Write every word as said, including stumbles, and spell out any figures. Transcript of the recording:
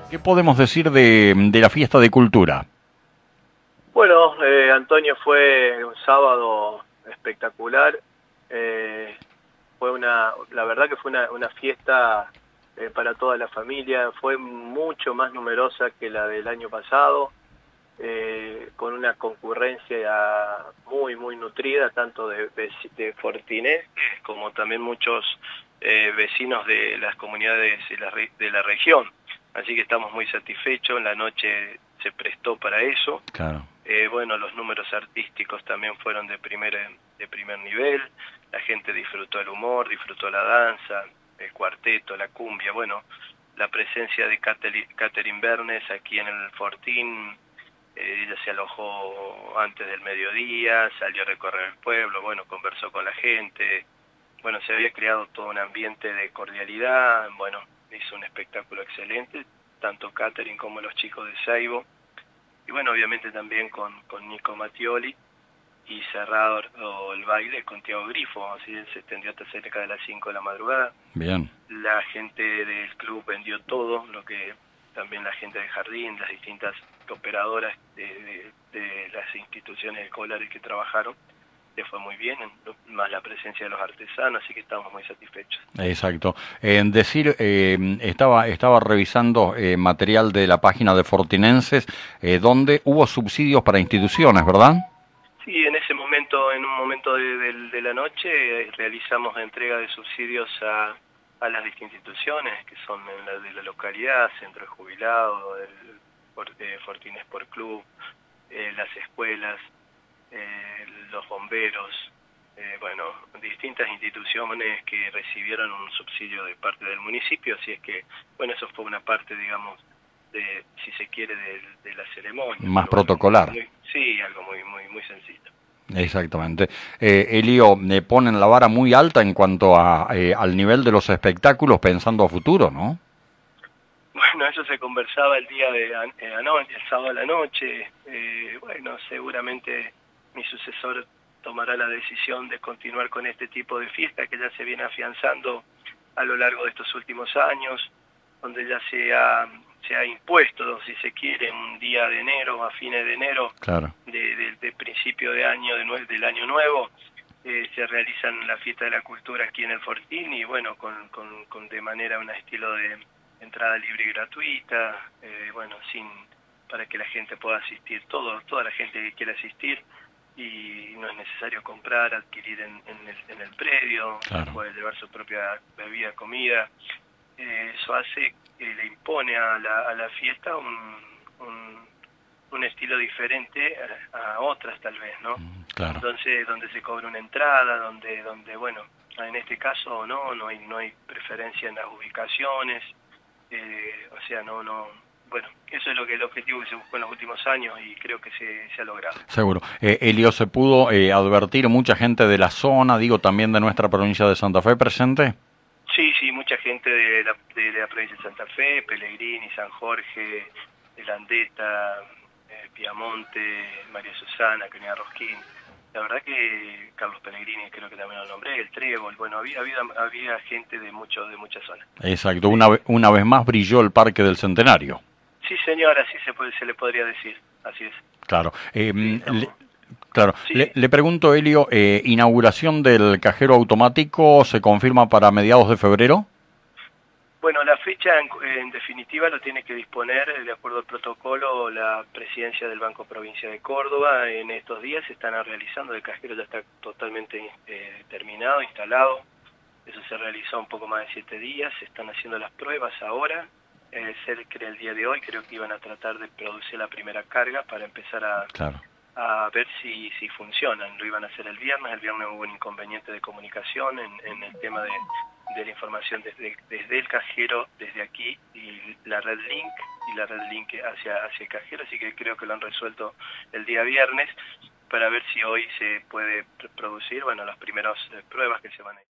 ¿Qué podemos decir de, de la fiesta de cultura? Bueno, eh, Antonio, fue un sábado espectacular. Eh, fue una, la verdad que fue una, una fiesta eh, para toda la familia. Fue mucho más numerosa que la del año pasado, eh, con una concurrencia muy, muy nutrida, tanto de, de, de Fortinés como también muchos eh, vecinos de las comunidades de la, de la región. Así que estamos muy satisfechos. La noche se prestó para eso. Claro. Eh, bueno, los números artísticos también fueron de primer, de primer nivel. La gente disfrutó el humor, disfrutó la danza, el cuarteto, la cumbia. Bueno, la presencia de Catherine Bernes aquí en el Fortín. Eh, ella se alojó antes del mediodía, salió a recorrer el pueblo, bueno, conversó con la gente. Bueno, se había creado todo un ambiente de cordialidad. Bueno, hizo un espectáculo excelente, tanto Catherine como los chicos de Seibo. Y bueno, obviamente también con, con Nico Mattioli, y cerrado el baile con Tiago Grifo, así se extendió hasta cerca de las cinco de la madrugada. Bien. La gente del club vendió todo, lo que también la gente del jardín, las distintas operadoras de, de, de las instituciones escolares que trabajaron, le fue muy bien, más la presencia de los artesanos, así que estamos muy satisfechos. Exacto. En decir, eh, estaba estaba revisando eh, material de la página de Fortinenses, eh, donde hubo subsidios para instituciones, ¿verdad? Sí, en ese momento, en un momento de, de, de la noche, eh, realizamos entrega de subsidios a, a las distintas instituciones, que son en la de la localidad, Centro de Jubilados, el eh, Fortín Sport Club, eh, las escuelas, eh, los bomberos, eh, bueno, distintas instituciones que recibieron un subsidio de parte del municipio, así es que, bueno, eso fue una parte, digamos, de, si se quiere, de, de la ceremonia. Más pero protocolar. Bueno, muy, sí, algo muy, muy, muy sencillo. Exactamente. Eh, Elio, me ponen la vara muy alta en cuanto a eh, al nivel de los espectáculos pensando a futuro, ¿no? Bueno, eso se conversaba el día de an eh, anoche, el sábado a la noche. Eh, bueno, seguramente mi sucesor tomará la decisión de continuar con este tipo de fiesta que ya se viene afianzando a lo largo de estos últimos años, donde ya se ha, se ha impuesto, si se quiere, un día de enero, a fines de enero, claro, de, de, de principio de año, de nue del año nuevo, eh, se realizan la fiesta de la cultura aquí en el Fortín, y bueno, con, con, con de manera, un estilo de entrada libre y gratuita, eh, bueno, sin para que la gente pueda asistir, todo, toda la gente que quiera asistir, y no es necesario comprar, adquirir en, en, el, en el predio, claro, puede llevar su propia bebida, comida. Eh, eso hace, eh, le impone a la, a la fiesta un, un, un estilo diferente a, a otras tal vez, ¿no? Claro. Entonces, donde se cobra una entrada, donde, donde bueno, en este caso no, no hay, no hay preferencia en las ubicaciones, eh, o sea, no, no, bueno, eso es lo que el objetivo que se buscó en los últimos años, y creo que se, se ha logrado. Seguro. Eh, Elio, ¿se pudo eh, advertir mucha gente de la zona, digo, también de nuestra provincia de Santa Fe presente? Sí, sí, mucha gente de la, de la provincia de Santa Fe, Pellegrini, San Jorge, de Landeta, eh, Piamonte, María Susana, Cañada Rosquín. La verdad que Carlos Pellegrini, creo que también lo nombré, el Trébol, bueno, había, había, había gente de mucho, de muchas zonas. Exacto, una, una vez más brilló el Parque del Centenario. Sí, señor, así se, puede, se le podría decir, así es. Claro. Eh, sí, le, claro. Sí. Le, le pregunto, Elio, eh, ¿inauguración del cajero automático se confirma para mediados de febrero? Bueno, la fecha en, en definitiva lo tiene que disponer, de acuerdo al protocolo, la presidencia del Banco Provincia de Córdoba. En estos días se están realizando, el cajero ya está totalmente eh, terminado, instalado. Eso se realizó un poco más de siete días, se están haciendo las pruebas ahora. Eh, cerca del día de hoy creo que iban a tratar de producir la primera carga para empezar a, claro. a ver si, si funcionan. Lo iban a hacer el viernes, el viernes hubo un inconveniente de comunicación en, en el tema de, de la información desde, desde el cajero, desde aquí, y la red link, y la red link hacia, hacia el cajero, así que creo que lo han resuelto el día viernes, para ver si hoy se puede producir, bueno, las primeras pruebas que se van a